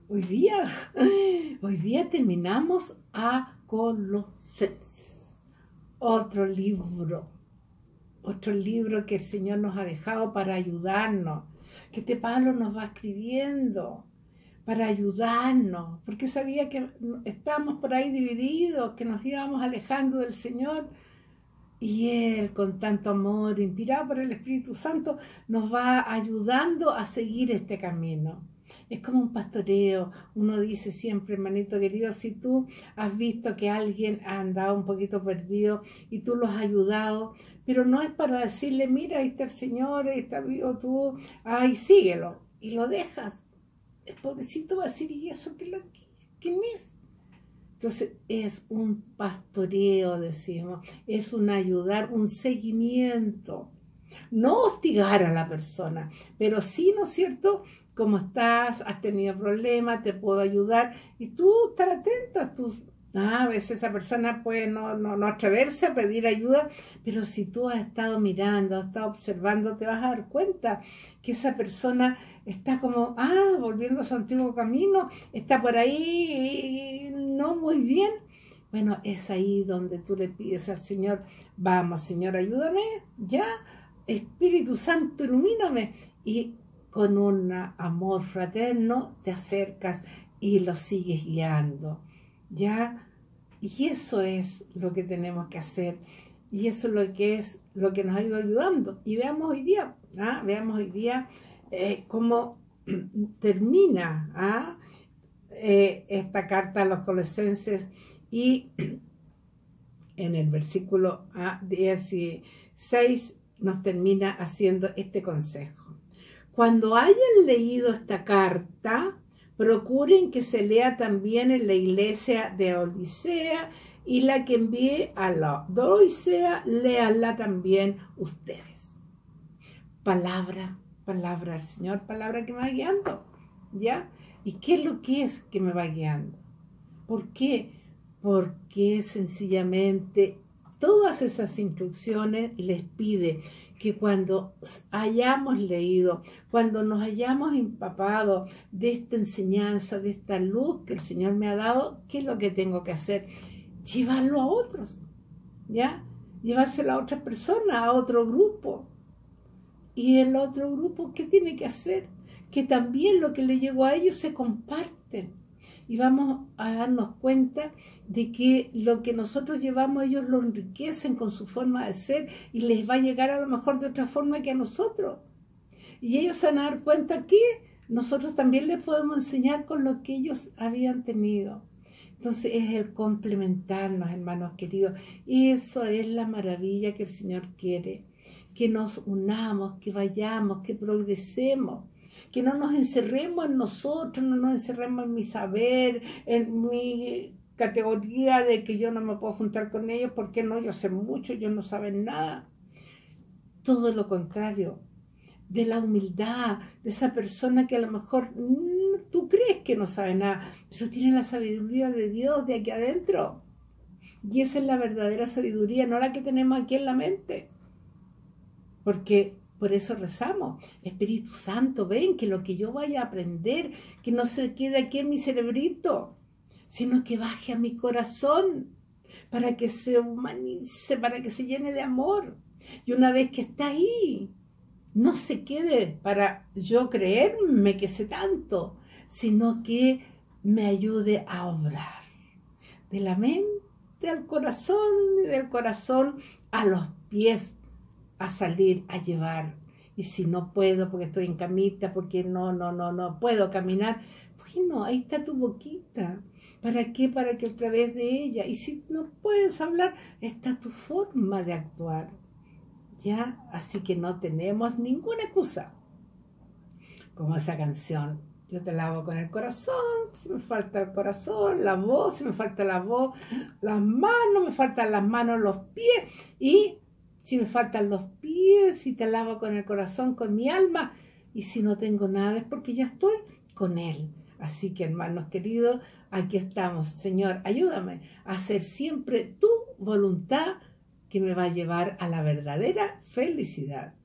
Hoy día terminamos a Colosenses, otro libro que el Señor nos ha dejado para ayudarnos, que este Pablo nos va escribiendo para ayudarnos, porque sabía que estábamos por ahí divididos, que nos íbamos alejando del Señor, y Él, con tanto amor, inspirado por el Espíritu Santo, nos va ayudando a seguir este camino. Es como un pastoreo. Uno dice siempre, hermanito querido, si tú has visto que alguien ha andado un poquito perdido y tú lo has ayudado, pero no es para decirle, mira, ahí está el Señor, ahí está vivo tú, ay, síguelo, y lo dejas. El pobrecito va a decir, ¿y eso quién es? Entonces es un pastoreo, decimos, es un ayudar, un seguimiento. No hostigar a la persona, pero sí, ¿no es cierto? ¿Cómo estás? ¿Has tenido problemas? ¿Te puedo ayudar? Y tú estar atenta. A veces esa persona puede no atreverse a pedir ayuda, pero si tú has estado mirando, has estado observando, te vas a dar cuenta que esa persona está como, volviendo a su antiguo camino, está por ahí no muy bien. Bueno, es ahí donde tú le pides al Señor, vamos Señor, ayúdame, ya, Espíritu Santo, ilumíname, y con un amor fraterno te acercas y lo sigues guiando, ¿ya? Y eso es lo que tenemos que hacer, y eso es lo que nos ha ido ayudando. Y veamos hoy día, cómo termina esta carta a los Colosenses, y en el versículo 16 nos termina haciendo este consejo. Cuando hayan leído esta carta, procuren que se lea también en la iglesia de Odisea, y la que envíe a la Odisea, léanla también ustedes. Palabra del Señor, palabra que me va guiando, ¿ya? ¿Y qué es lo que es que me va guiando? ¿Por qué? Porque sencillamente todas esas instrucciones les pide que cuando hayamos leído, cuando nos hayamos empapado de esta enseñanza, de esta luz que el Señor me ha dado, ¿qué es lo que tengo que hacer? Llevarlo a otros, ¿ya? Llevárselo a otras personas, a otro grupo. Y el otro grupo, ¿qué tiene que hacer? Que también lo que le llegó a ellos se comparten. Y vamos a darnos cuenta de que lo que nosotros llevamos, ellos lo enriquecen con su forma de ser, y les va a llegar a lo mejor de otra forma que a nosotros. Y ellos se van a dar cuenta que nosotros también les podemos enseñar con lo que ellos habían tenido. Entonces es el complementarnos, hermanos queridos. Eso es la maravilla que el Señor quiere. Que nos unamos, que vayamos, que progresemos. Que no nos encerremos en nosotros, no nos encerremos en mi saber, en mi categoría de que yo no me puedo juntar con ellos porque no, yo sé mucho, ellos no saben nada. Todo lo contrario, de la humildad, de esa persona que a lo mejor tú crees que no sabe nada, pero tiene la sabiduría de Dios de aquí adentro. Y esa es la verdadera sabiduría, no la que tenemos aquí en la mente. Porque por eso rezamos, Espíritu Santo, ven, que lo que yo vaya a aprender, que no se quede aquí en mi cerebrito, sino que baje a mi corazón, para que se humanice, para que se llene de amor. Y una vez que está ahí, no se quede para yo creerme que sé tanto, sino que me ayude a obrar. De la mente al corazón, y del corazón a los pies, a salir a llevar. Y si no puedo porque estoy en camita, porque no puedo caminar, bueno, ahí está tu boquita. ¿Para qué? Para que a través de ella, y si no puedes hablar, está tu forma de actuar, ¿ya? Así que no tenemos ninguna excusa. Como esa canción, yo te lavo con el corazón, si me falta el corazón, la voz, si me falta la voz, las manos, me faltan las manos, los pies, y si me faltan los pies, si te lavo con el corazón, con mi alma, y si no tengo nada es porque ya estoy con Él. Así que, hermanos queridos, aquí estamos. Señor, ayúdame a hacer siempre tu voluntad, que me va a llevar a la verdadera felicidad.